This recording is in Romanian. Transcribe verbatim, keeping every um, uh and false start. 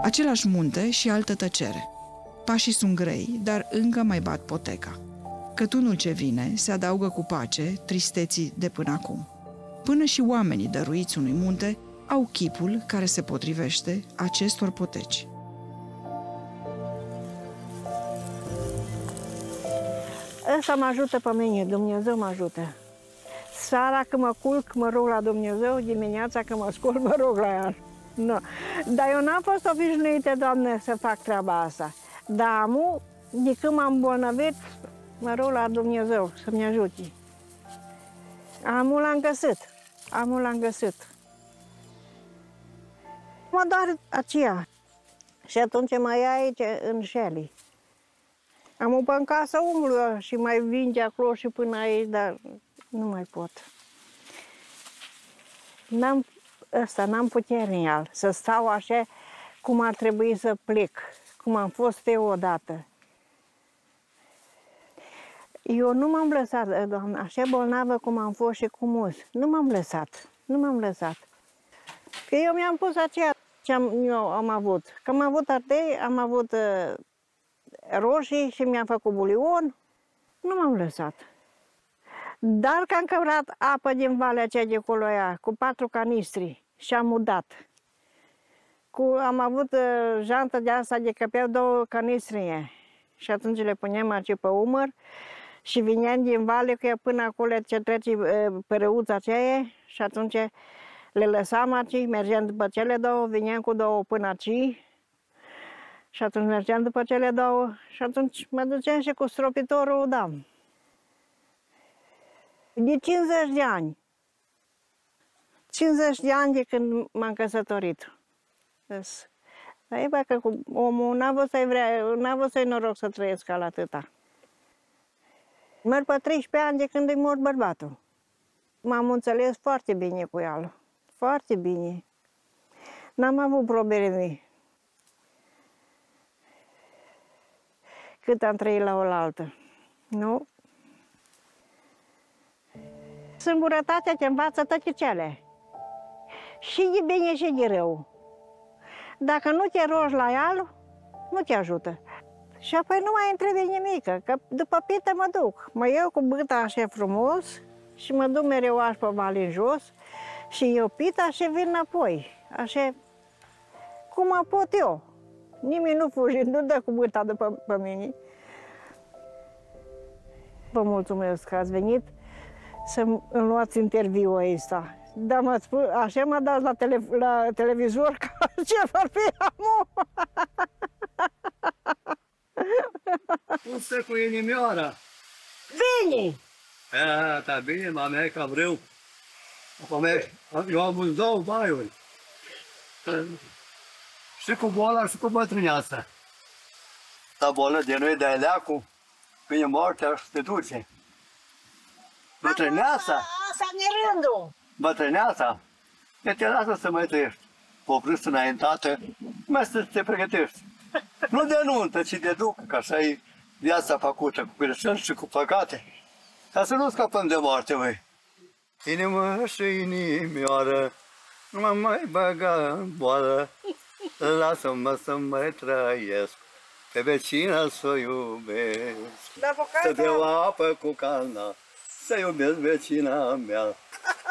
Același munte și altă tăcere. Pașii sunt grei, dar încă mai bat poteca. Cătunul ce vine se adaugă cu pace tristeții de până acum. Până și oamenii dăruiți unui munte au chipul care se potrivește acestor poteci. Ăsta mă ajută pe mine, Dumnezeu mă ajută. Seara când mă culc, mă rog la Dumnezeu, dimineața când mă scol, mă rog la El. No. Dar eu n-am fost obișnuită, Doamne, să fac treaba asta. Dar amu, de când m-am îmbolnăvit, mă rog la Dumnezeu să-mi ajute. Amul l-am găsit, amul l-am găsit. Mă doare aceea. Și atunci mă ia aici în Shelly. Am o în casă umblă și mai vin de acolo și până aici, dar nu mai pot. N-am ăsta, n-am putere în el, să stau așa cum ar trebui să plec, cum am fost eu odată. Eu nu m-am lăsat, Doamne, așa bolnavă cum am fost și cum us. Nu m-am lăsat, nu m-am lăsat. Că eu mi-am pus aceea ce am, eu am avut. Că am avut ardei, am avut uh, roșii și mi-am făcut bulion. Nu m-am lăsat. Dar că am căurat apă din valea aceea de acolo aia, cu patru canistri și am udat. Cu, am avut uh, jantă de asta de căpeau două canistri și atunci le puneam aici pe umăr și vineam din vale cu ea până acolo ce trece uh, părăuța aceea și atunci le lăsam aici, mergeam după cele două, vineam cu două până aici și atunci mergeam după cele două și atunci mă duceam și cu stropitorul udam. De cincizeci de ani. cincizeci de ani de când m-am căsătorit. Dar e că omul n-a vrut să-i vrea, n-a vrut să-i noroc să trăiesc la atâta. Merg pe treisprezece ani de când îi mor bărbatul. M-am înțeles foarte bine cu el. Foarte bine. N-am avut probleme. Cât am trăit la oaltă. Nu? Singurătatea te învață toate cele. Și de bine și de rău. Dacă nu te rogi la el, nu te ajută. Și apoi nu mai întrebe nimic, că după pită mă duc. Mă iau cu bâta așa frumos și mă duc mereu aș pe vale în jos și eu pita și vin înapoi. Așa cum mă pot eu. Nimeni nu fuge, nu dă cu bâta după pe mine. Vă mulțumesc că ați venit să-mi luați interviul ăsta. Dar mă spus, așa mă dați la, tele, la televizor ca ce vorbi amu. Cum stă cu inimioara? Bine! E, da, bine, mama mea e cam rău. Eu am văzut două baiuri. Și cu boala și cu bătrâneasa. La bolă de noi de aleacu, vine moartea și te duce. Bătrâneasa? Asta ne rândul! Bătrâneasa, e te lasă să mai trăiești. Cu o vârstă înaintată, mai să te pregătești. Nu de nuntă, ci de duc, că așa e viața făcută, cu greșeli și cu păcate. Ca să nu scapăm de moarte, măi. Inimă și inimioară, nu mă mai băga în boală, lasă-mă să mai trăiesc, pe vecina să o iubesc. Să beau apă cu calna, să iubesc vecina mea.